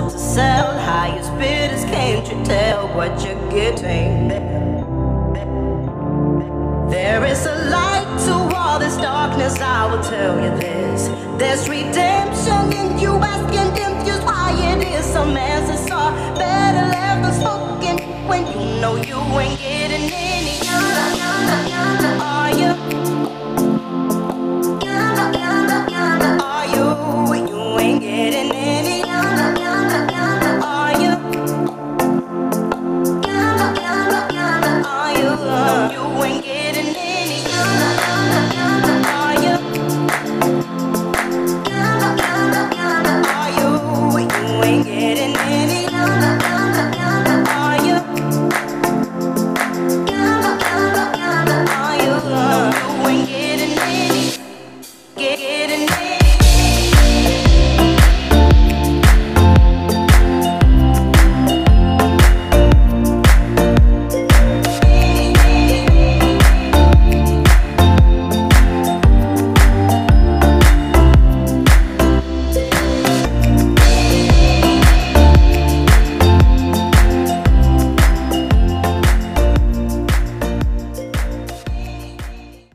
to sell. Highest bidders, can't you tell what you're getting? There is a light to all this darkness, I will tell you this. There's redemption in you asking them just why it is some man